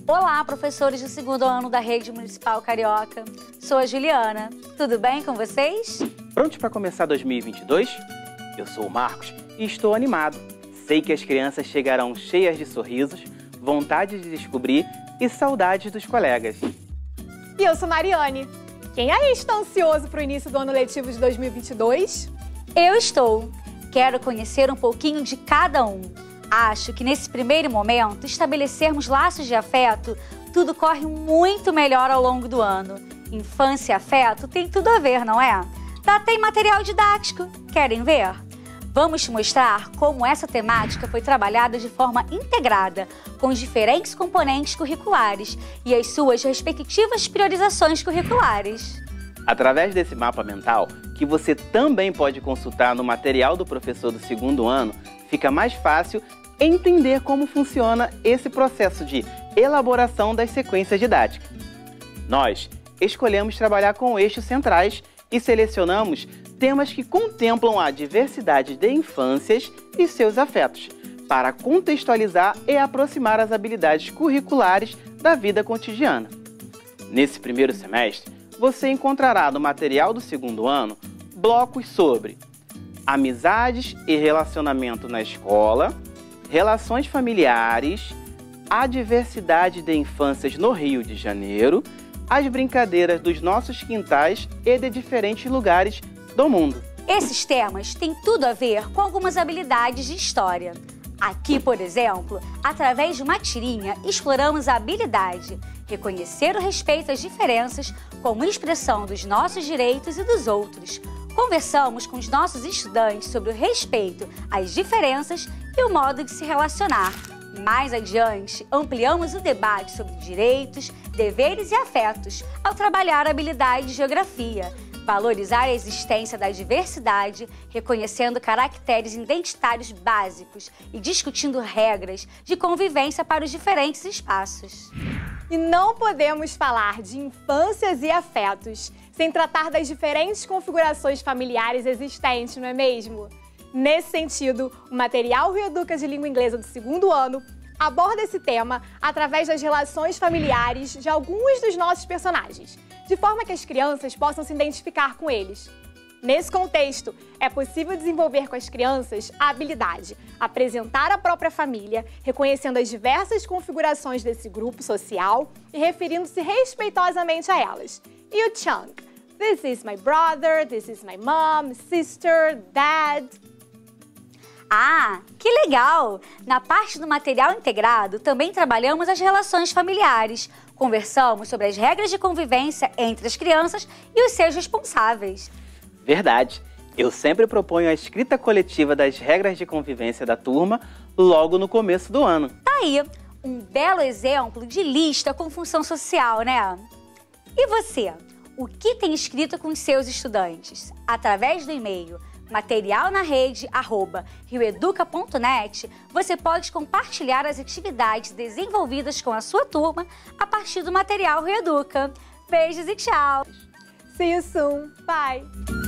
Olá, professores do segundo ano da Rede Municipal Carioca. Sou a Juliana. Tudo bem com vocês? Prontos para começar 2022? Eu sou o Marcos e estou animado. Sei que as crianças chegarão cheias de sorrisos, vontade de descobrir e saudades dos colegas. E eu sou Mariane. Quem aí está ansioso para o início do ano letivo de 2022? Eu estou. Quero conhecer um pouquinho de cada um. Acho que nesse primeiro momento, estabelecermos laços de afeto, tudo corre muito melhor ao longo do ano. Infância e afeto tem tudo a ver, não é? Tá até em material didático. Querem ver? Vamos te mostrar como essa temática foi trabalhada de forma integrada, com os diferentes componentes curriculares e as suas respectivas priorizações curriculares. Através desse mapa mental, que você também pode consultar no material do professor do segundo ano, fica mais fácil entender como funciona esse processo de elaboração das sequências didáticas. Nós escolhemos trabalhar com eixos centrais e selecionamos temas que contemplam a diversidade de infâncias e seus afetos, para contextualizar e aproximar as habilidades curriculares da vida cotidiana. Nesse primeiro semestre, você encontrará no material do segundo ano blocos sobre amizades e relacionamento na escola, relações familiares, a diversidade de infâncias no Rio de Janeiro, as brincadeiras dos nossos quintais e de diferentes lugares do mundo. Esses temas têm tudo a ver com algumas habilidades de história. Aqui, por exemplo, através de uma tirinha, exploramos a habilidade reconhecer o respeito às diferenças como expressão dos nossos direitos e dos outros. Conversamos com os nossos estudantes sobre o respeito às diferenças e o modo de se relacionar. Mais adiante, ampliamos o debate sobre direitos, deveres e afetos ao trabalhar a habilidade de geografia. Valorizar a existência da diversidade, reconhecendo caracteres identitários básicos e discutindo regras de convivência para os diferentes espaços. E não podemos falar de infâncias e afetos sem tratar das diferentes configurações familiares existentes, não é mesmo? Nesse sentido, o material Reeduca de Língua Inglesa do segundo ano aborda esse tema através das relações familiares de alguns dos nossos personagens, de forma que as crianças possam se identificar com eles. Nesse contexto, é possível desenvolver com as crianças a habilidade apresentar a própria família, reconhecendo as diversas configurações desse grupo social e referindo-se respeitosamente a elas. E o Chunk? This is my brother, this is my mom, sister, dad. Ah, que legal! Na parte do material integrado, também trabalhamos as relações familiares. Conversamos sobre as regras de convivência entre as crianças e os seus responsáveis. Verdade! Eu sempre proponho a escrita coletiva das regras de convivência da turma logo no começo do ano. Tá aí, um belo exemplo de lista com função social, né? E você? O que tem escrito com os seus estudantes? Através do e-mail materialnarede@rioeduca.net, você pode compartilhar as atividades desenvolvidas com a sua turma a partir do material Reeduca. Beijos e tchau! See you soon. Bye!